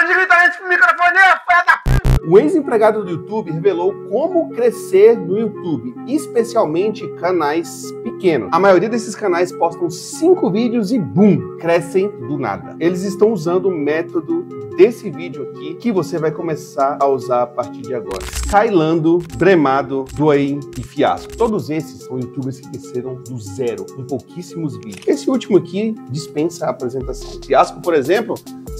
desgrita esse microfone, filha da p***! O ex-empregado do YouTube revelou como crescer no YouTube, especialmente canais pequenos. A maioria desses canais postam 5 vídeos e boom, crescem do nada. Eles estão usando o método desse vídeo aqui, que você vai começar a usar a partir de agora. Skylando, Bremado, Dwayne e Fiasco. Todos esses são youtubers que cresceram do zero, com pouquíssimos vídeos. Esse último aqui dispensa a apresentação. Fiasco, por exemplo,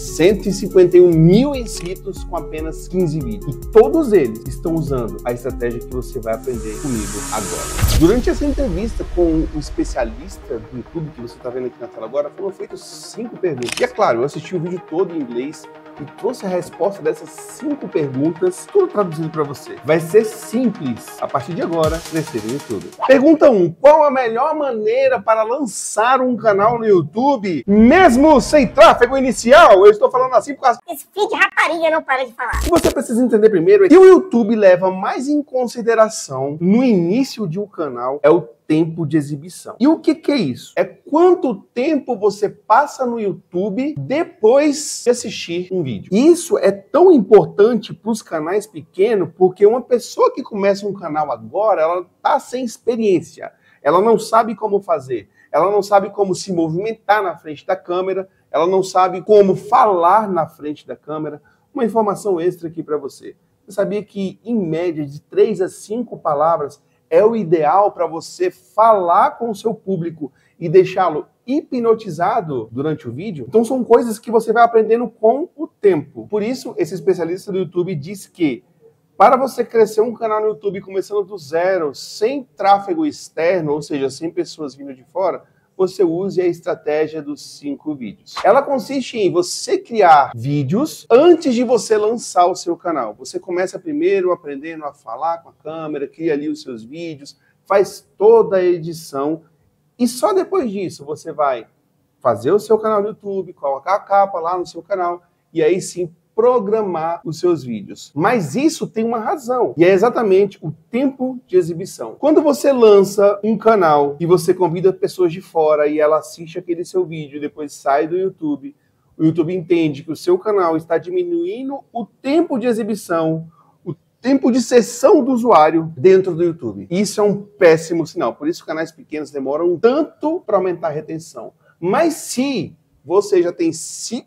151 mil inscritos com apenas 15 vídeos. E todos eles estão usando a estratégia que você vai aprender comigo agora. Durante essa entrevista com o especialista do YouTube, que você está vendo aqui na tela agora, foram feitas 5 perguntas. E é claro, eu assisti o vídeo todo em inglês e trouxe a resposta dessas 5 perguntas, tudo traduzido para você. Vai ser simples, a partir de agora, crescer no YouTube. Pergunta 1. Qual a melhor maneira para lançar um canal no YouTube, mesmo sem tráfego inicial? Eu estou falando assim por causa... Esse filho de rapariga não para de falar. O que você precisa entender primeiro é que o YouTube leva mais em consideração no início de um canal é o tempo de exibição. E o que é isso? É quanto tempo você passa no YouTube depois de assistir um vídeo. Isso é tão importante para os canais pequenos, porque uma pessoa que começa um canal agora, ela está sem experiência. Ela não sabe como fazer. Ela não sabe como se movimentar na frente da câmera. Ela não sabe como falar na frente da câmera. Uma informação extra aqui para você. Você sabia que, em média, de 3 a 5 palavras é o ideal para você falar com o seu público e deixá-lo hipnotizado durante o vídeo? Então são coisas que você vai aprendendo com o tempo. Por isso, esse especialista do YouTube diz que para você crescer um canal no YouTube começando do zero, sem tráfego externo, ou seja, sem pessoas vindo de fora, você use a estratégia dos 5 vídeos. Ela consiste em você criar vídeos antes de você lançar o seu canal. Você começa primeiro aprendendo a falar com a câmera, cria ali os seus vídeos, faz toda a edição e só depois disso você vai fazer o seu canal no YouTube, colocar a capa lá no seu canal e aí sim programar os seus vídeos. Mas isso tem uma razão, e é exatamente o tempo de exibição. Quando você lança um canal e você convida pessoas de fora e ela assiste aquele seu vídeo e depois sai do YouTube, o YouTube entende que o seu canal está diminuindo o tempo de exibição, o tempo de sessão do usuário dentro do YouTube. Isso é um péssimo sinal, por isso canais pequenos demoram tanto para aumentar a retenção. Mas se você já tem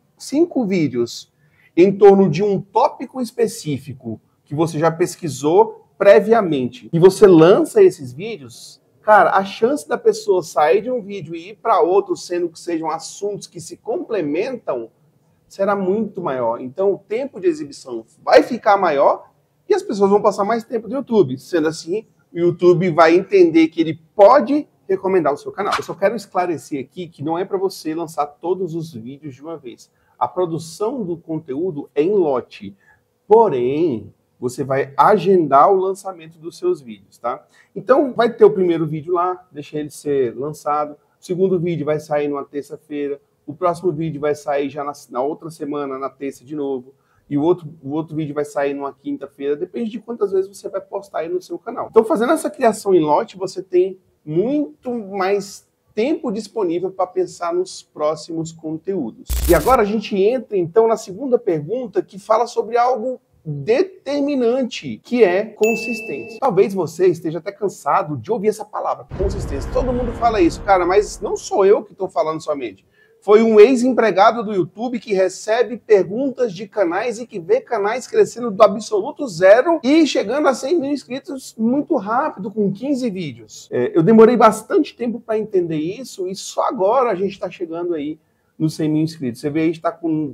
5 vídeos em torno de um tópico específico que você já pesquisou previamente e você lança esses vídeos, cara, a chance da pessoa sair de um vídeo e ir para outro, sendo que sejam assuntos que se complementam, será muito maior. Então o tempo de exibição vai ficar maior e as pessoas vão passar mais tempo no YouTube. Sendo assim, o YouTube vai entender que ele pode recomendar o seu canal. Eu só quero esclarecer aqui que não é para você lançar todos os vídeos de uma vez. A produção do conteúdo é em lote, porém, você vai agendar o lançamento dos seus vídeos, tá? Então, vai ter o primeiro vídeo lá, deixa ele ser lançado, o segundo vídeo vai sair numa terça-feira, o próximo vídeo vai sair já na outra semana, na terça de novo, e o outro vídeo vai sair numa quinta-feira, depende de quantas vezes você vai postar aí no seu canal. Então, fazendo essa criação em lote, você tem muito mais tempo disponível para pensar nos próximos conteúdos. E agora a gente entra então na segunda pergunta, que fala sobre algo determinante, que é consistência. Talvez você esteja até cansado de ouvir essa palavra, consistência. Todo mundo fala isso, cara, mas não sou eu que estou falando somente. Foi um ex-empregado do YouTube que recebe perguntas de canais e que vê canais crescendo do absoluto zero e chegando a 100 mil inscritos muito rápido, com 15 vídeos. Eu demorei bastante tempo para entender isso e só agora a gente está chegando aí nos 100 mil inscritos. Você vê aí, está com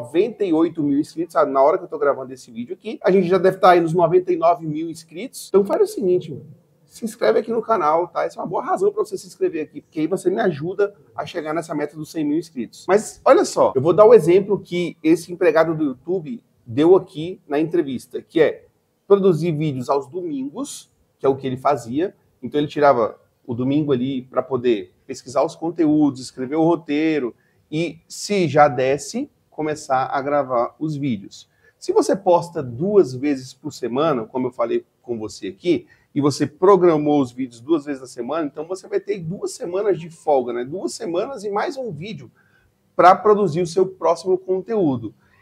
98 mil inscritos, na hora que eu estou gravando esse vídeo aqui. A gente já deve estar aí nos 99 mil inscritos. Então faz o seguinte, mano. Se inscreve aqui no canal, tá? Essa é uma boa razão para você se inscrever aqui, porque aí você me ajuda a chegar nessa meta dos 100 mil inscritos. Mas olha só, eu vou dar o exemplo que esse empregado do YouTube deu aqui na entrevista, que é produzir vídeos aos domingos, que é o que ele fazia. Então ele tirava o domingo ali para poder pesquisar os conteúdos, escrever o roteiro e, se já desse, começar a gravar os vídeos. Se você posta 2 vezes por semana, como eu falei com você aqui, e você programou os vídeos 2 vezes na semana, então você vai ter 2 semanas de folga, né? 2 semanas e mais um vídeo para produzir o seu próximo conteúdo.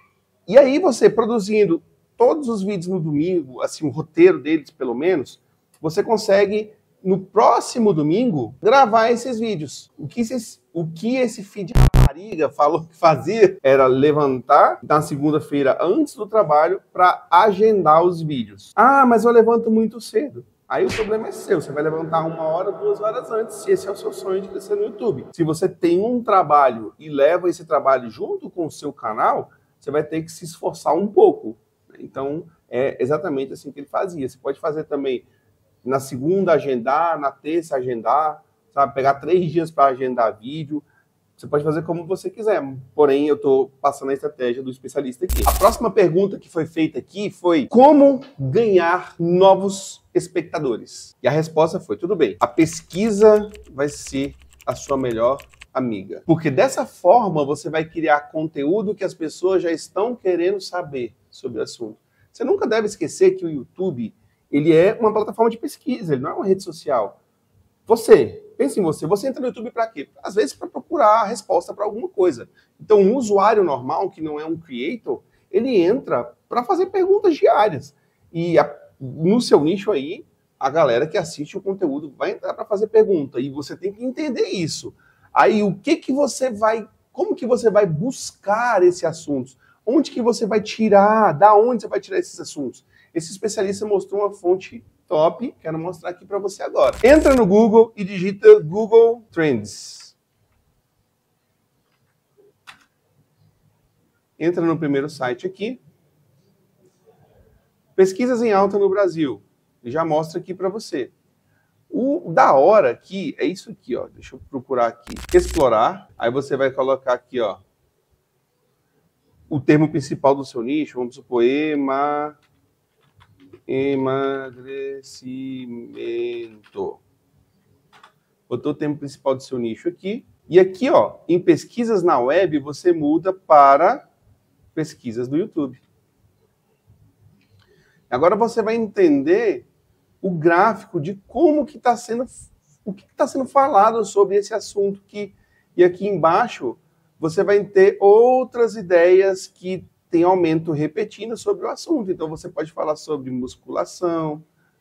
E aí você produzindo todos os vídeos no domingo, assim, o roteiro deles pelo menos, você consegue, no próximo domingo, gravar esses vídeos. O que esse feed rapariga falou que fazia era levantar na segunda-feira antes do trabalho para agendar os vídeos. Ah, mas eu levanto muito cedo. Aí o problema é seu, você vai levantar 1 hora, 2 horas antes, se esse é o seu sonho de crescer no YouTube. Se você tem um trabalho e leva esse trabalho junto com o seu canal, você vai ter que se esforçar um pouco. Então, é exatamente assim que ele fazia. Você pode fazer também na segunda agendar, na terça agendar, sabe? Pegar 3 dias para agendar vídeo. Você pode fazer como você quiser, porém eu estou passando a estratégia do especialista aqui. A próxima pergunta que foi feita aqui foi: como ganhar novos espectadores? E a resposta foi: tudo bem, a pesquisa vai ser a sua melhor amiga. Porque dessa forma você vai criar conteúdo que as pessoas já estão querendo saber sobre o assunto. Você nunca deve esquecer que o YouTube, ele é uma plataforma de pesquisa, ele não é uma rede social. Pense em você entra no YouTube para quê? Às vezes para procurar a resposta para alguma coisa. Então, um usuário normal, que não é um creator, ele entra para fazer perguntas diárias. E no seu nicho aí, a galera que assiste o conteúdo vai entrar para fazer pergunta. E você tem que entender isso. Aí, como que você vai buscar esses assuntos? Onde que você vai tirar? Da onde você vai tirar esses assuntos? Esse especialista mostrou uma fonte top, quero mostrar aqui para você agora. Entra no Google e digita Google Trends. Entra no primeiro site aqui. Pesquisas em alta no Brasil. Já mostra aqui para você. O da hora aqui é isso aqui, ó. Deixa eu procurar aqui. Explorar. Aí você vai colocar aqui, ó, o termo principal do seu nicho. Vamos supor emagrecimento. Botou o termo principal do seu nicho aqui. E aqui, ó, em pesquisas na web, você muda para pesquisas do YouTube. Agora você vai entender o gráfico de como que está sendo, o que está sendo falado sobre esse assunto aqui. E aqui embaixo você vai ter outras ideias que tem aumento repetindo sobre o assunto. Então você pode falar sobre musculação,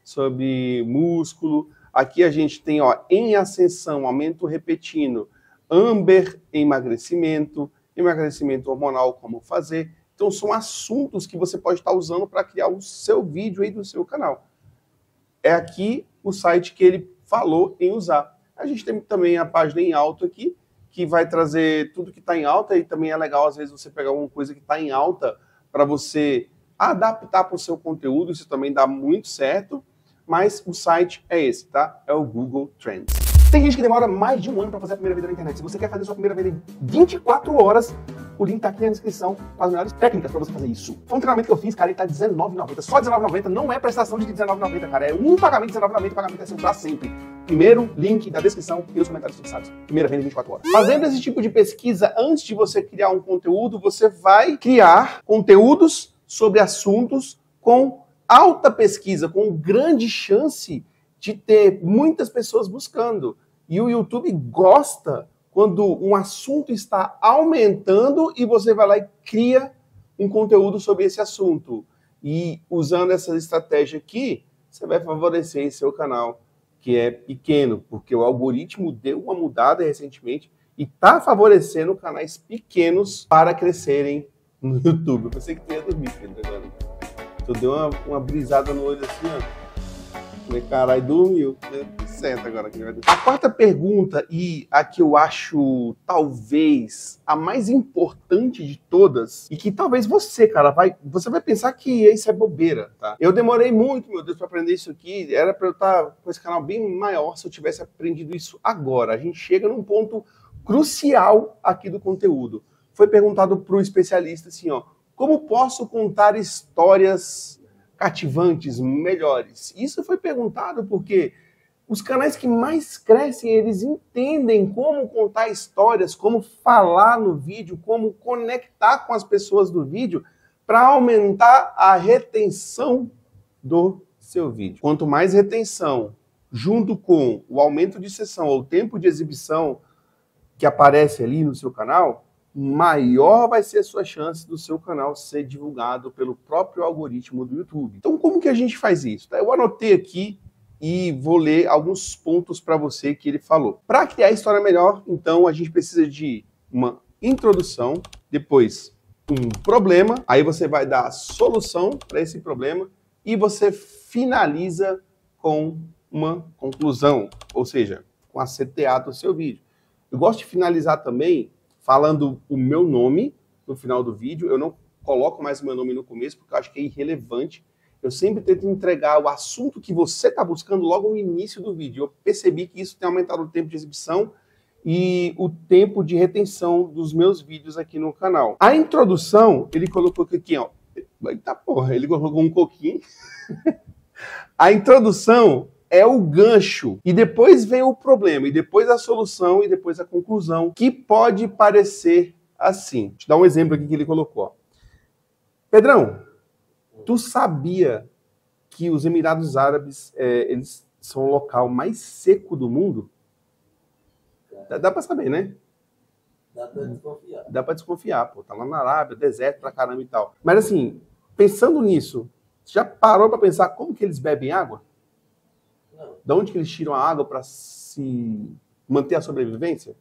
sobre músculo. Aqui a gente tem, ó, em ascensão, aumento repetindo, Amber, emagrecimento hormonal, como fazer. Então são assuntos que você pode estar usando para criar o seu vídeo aí do seu canal. É aqui o site que ele falou em usar. A gente tem também a página em alta aqui, que vai trazer tudo que está em alta, e também é legal, às vezes, você pegar alguma coisa que está em alta para você adaptar para o seu conteúdo, isso também dá muito certo, mas o site é esse, tá? É o Google Trends. Tem gente que demora mais de 1 ano para fazer a primeira venda na internet. Se você quer fazer a sua primeira venda em 24 horas, o link tá aqui na descrição com as melhores técnicas para você fazer isso. Foi um treinamento que eu fiz, cara, ele tá R$19,90. Só R$19,90, não é prestação de R$19,90, cara. É um pagamento de R$19,90, o pagamento é seu pra sempre. Primeiro link da descrição e os comentários fixados. Primeira venda em 24 horas. Fazendo esse tipo de pesquisa, antes de você criar um conteúdo, você vai criar conteúdos sobre assuntos com alta pesquisa, com grande chance de ter muitas pessoas buscando. E o YouTube gosta quando um assunto está aumentando e você vai lá e cria um conteúdo sobre esse assunto. E usando essa estratégia aqui, você vai favorecer seu canal, que é pequeno, porque o algoritmo deu uma mudada recentemente e está favorecendo canais pequenos para crescerem no YouTube. Eu pensei que ia dormir, Pedro, agora. Tu deu uma brisada no olho assim, ó. Falei, caralho, dormiu. Senta agora. A quarta pergunta, e a que eu acho talvez a mais importante de todas, e que talvez você, cara, você vai pensar que isso é bobeira, tá? Eu demorei muito, meu Deus, para aprender isso aqui. Era para eu estar com esse canal bem maior se eu tivesse aprendido isso agora. A gente chega num ponto crucial aqui do conteúdo. Foi perguntado para o especialista assim, ó, como posso contar histórias cativantes, melhores? Isso foi perguntado porque os canais que mais crescem, eles entendem como contar histórias, como falar no vídeo, como conectar com as pessoas do vídeo para aumentar a retenção do seu vídeo. Quanto mais retenção, junto com o aumento de sessão ou tempo de exibição que aparece ali no seu canal, maior vai ser a sua chance do seu canal ser divulgado pelo próprio algoritmo do YouTube. Então, como que a gente faz isso? Eu anotei aqui e vou ler alguns pontos para você que ele falou. Para criar a história melhor, então, a gente precisa de uma introdução, depois um problema, aí você vai dar a solução para esse problema e você finaliza com uma conclusão, ou seja, com a CTA do seu vídeo. Eu gosto de finalizar também falando o meu nome no final do vídeo. Eu não coloco mais o meu nome no começo porque eu acho que é irrelevante. Eu sempre tento entregar o assunto que você está buscando logo no início do vídeo. Eu percebi que isso tem aumentado o tempo de exibição e o tempo de retenção dos meus vídeos aqui no canal. A introdução, ele colocou aqui, ó. Eita porra, ele colocou um coquinho. A introdução é o gancho, e depois vem o problema, e depois a solução, e depois a conclusão, que pode parecer assim. Vou te dar um exemplo aqui que ele colocou. Ó. Pedrão, tu sabia que os Emirados Árabes, eles são o local mais seco do mundo? Dá pra saber, né? Dá pra desconfiar. Dá pra desconfiar, pô. Tá lá na Arábia, deserto pra caramba e tal. Mas assim, pensando nisso, você já parou pra pensar como que eles bebem água? Não. De onde que eles tiram a água pra se manter a sobrevivência?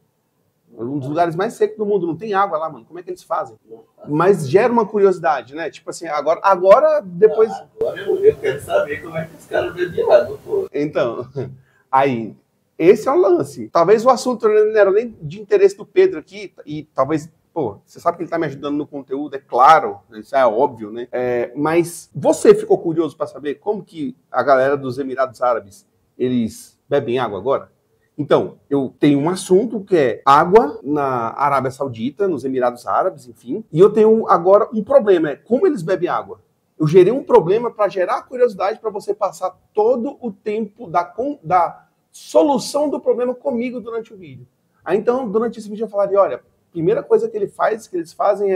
Um dos lugares mais secos do mundo, não tem água lá, mano. Como é que eles fazem? Mas gera uma curiosidade, né? Tipo assim, agora depois... Agora eu quero saber como é que os caras bebem água, pô. Então, aí... Esse é o lance. Talvez o assunto não era nem de interesse do Pedro aqui, e talvez, pô, você sabe que ele tá me ajudando no conteúdo, é claro, isso é óbvio, né? Mas você ficou curioso para saber como que a galera dos Emirados Árabes, eles bebem água agora? Então, eu tenho um assunto que é água na Arábia Saudita, nos Emirados Árabes, enfim, e eu tenho agora um problema, é como eles bebem água. Eu gerei um problema para gerar curiosidade para você passar todo o tempo da solução do problema comigo durante o vídeo. Aí então, durante esse vídeo eu falaria, olha, primeira coisa que eles fazem é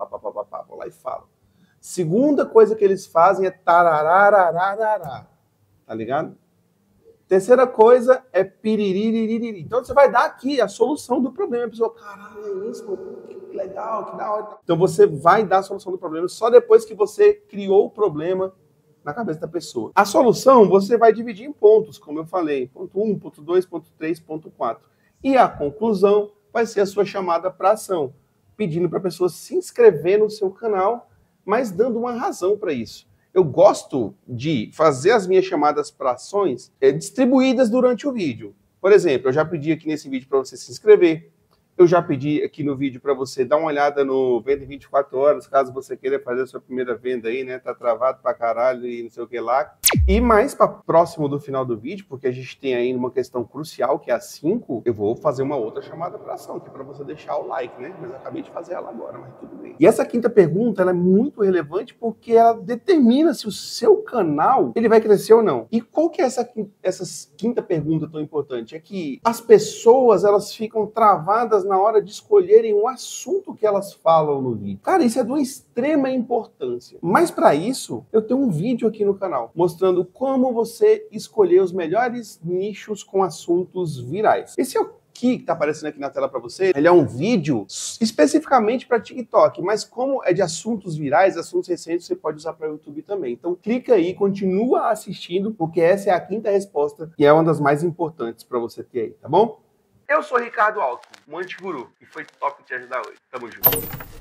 pá, vou lá e falo. Segunda coisa que eles fazem é tarararararará, tá ligado? Terceira coisa é piririririri. Então você vai dar aqui a solução do problema. A pessoa, caralho, é isso, pô, que legal, que da hora. Então você vai dar a solução do problema só depois que você criou o problema na cabeça da pessoa. A solução você vai dividir em pontos, como eu falei. Ponto 1, ponto 2, ponto 3, ponto 4. E a conclusão vai ser a sua chamada para ação, pedindo para a pessoa se inscrever no seu canal, mas dando uma razão para isso. Eu gosto de fazer as minhas chamadas para ações distribuídas durante o vídeo. Por exemplo, eu já pedi aqui nesse vídeo para você se inscrever. Eu já pedi aqui no vídeo para você dar uma olhada no Venda em 24 horas, caso você queira fazer a sua primeira venda aí, né? Tá travado pra caralho e não sei o que lá. E mais para próximo do final do vídeo, porque a gente tem aí uma questão crucial, que é a 5, eu vou fazer uma outra chamada para ação, que é para você deixar o like, né? Mas eu acabei de fazer ela agora, mas tudo bem. E essa quinta pergunta, ela é muito relevante porque ela determina se o seu canal, ele vai crescer ou não. E qual que é essa quinta pergunta tão importante? É que as pessoas, elas ficam travadas na hora de escolherem o assunto que elas falam no vídeo. Cara, isso é de uma extrema importância. Mas para isso, eu tenho um vídeo aqui no canal mostrando como você escolher os melhores nichos com assuntos virais. Esse é o que está aparecendo aqui na tela para você. Ele é um vídeo especificamente para TikTok, mas como é de assuntos virais, assuntos recentes, você pode usar para o YouTube também. Então clica aí, continua assistindo, porque essa é a quinta resposta e é uma das mais importantes para você ter aí, tá bom? Eu sou Ricardo Alckmin, um antiguru, e foi top te ajudar hoje. Tamo junto.